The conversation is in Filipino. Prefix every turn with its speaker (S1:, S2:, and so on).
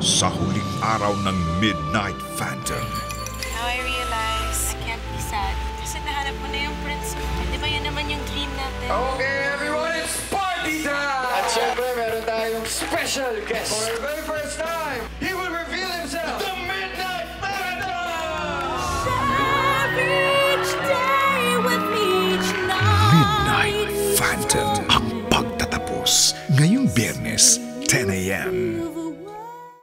S1: sa huling araw ng Midnight Phantom.
S2: Now I realize, can't be sad. Kasi nahanap mo na yung prince mo. Di ba yun naman yung dream natin?
S3: Okay, everyone, it's party time!
S4: At syempre, meron tayong special guest.
S3: For the very first time, he will reveal himself. The Midnight Phantom!
S2: Each day with each night.
S1: Midnight Phantom, ang pagtatapos. Ngayong Biyernes, 10 a.m.